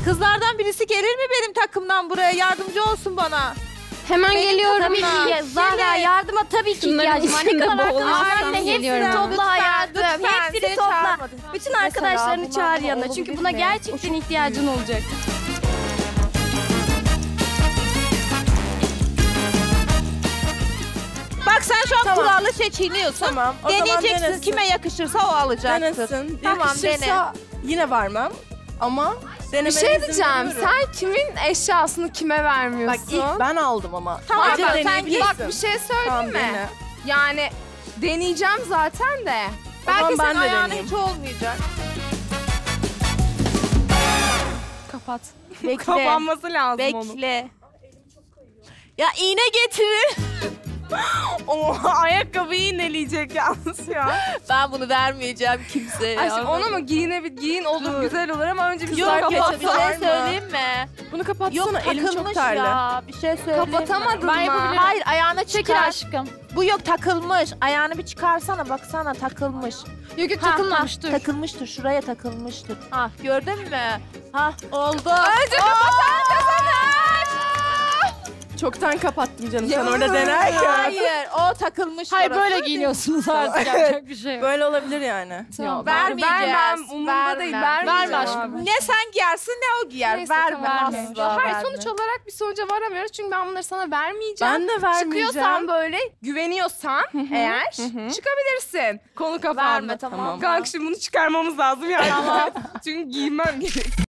Kızlardan birisi gelir mi benim takımdan buraya? Yardımcı olsun bana. Hemen Benim geliyorum. takımdan. Zahra yardıma tabii ki ihtiyacım var. Ne kadar arkadaşlarım hepsini topla hayatım. Hepsini topla. Bütün arkadaşlarını çağır yanına. Çünkü buna gerçekten ihtiyacın olacak. Bak sen şu an kurallı seçiliyorsun. Tamam. O zaman Deneyeceksin, denesin. kime yakışırsa o alacaksın. Denesin. Tamam, Yakışırsa yine vermem. Ama Bir denemene şey izin diyeceğim. veriyorum. Sen kimin eşyasını kime Bak vermiyorsun? ilk ben aldım ama. Tamam, Sadece bak, sen deneyebilirsin. Bak bir şey söyleyeyim Tamam, mi? dene. Yani deneyeceğim zaten de. Belki Belki ben senin de ayağına deneyeyim. hiç olmayacak. Kapat. Bekle. Kapanması lazım onun. Bekle. Ya iğne getirin. Oha ayakkabıyı iğneleyecek yalnız ya. Ben bunu vermeyeceğim kimseye. Aşkım onu mu giyin olur güzel olur ama önce bir Yok, zar bir kapatsana. şey söyleyeyim mi? Bunu kapatsana. Yok, Elim çok takılmış terli. ya. Bir şey söyleyeyim mi? Kapatamadın Ben mı? yapabilirim. Hayır, ayağına Çekil çıkar. aşkım. Bu yok, takılmış. Ayağını bir çıkarsana, baksana takılmış. Yok yok Ha, takılmamıştır. Takılmıştır, şuraya takılmıştır. Ha, gördün mü? Ha, oldu. Önce kapatan kazanır. Çoktan kapattım canım sen orada denerken. Hayır, o takılmış. Hayır orası. böyle giyiniyorsunuz artık yapacak bir şey yok. Böyle olabilir yani. Tamam. Vermeyeceğiz. Ben umurumda değil. Verme Verme aşkım. Ne sen giyersin ne o giyer. Neyse, verme tamam, asla. Hayır verme. sonuç olarak bir sonuca varamıyoruz çünkü ben bunları sana vermeyeceğim. Ben de vermeyeceğim. Çıkıyorsan böyle güveniyorsan eğer çıkabilirsin. Konu kapandı. Verme, tamam. Kanka şimdi bunu çıkarmamız lazım yani. Çünkü giymem gerek.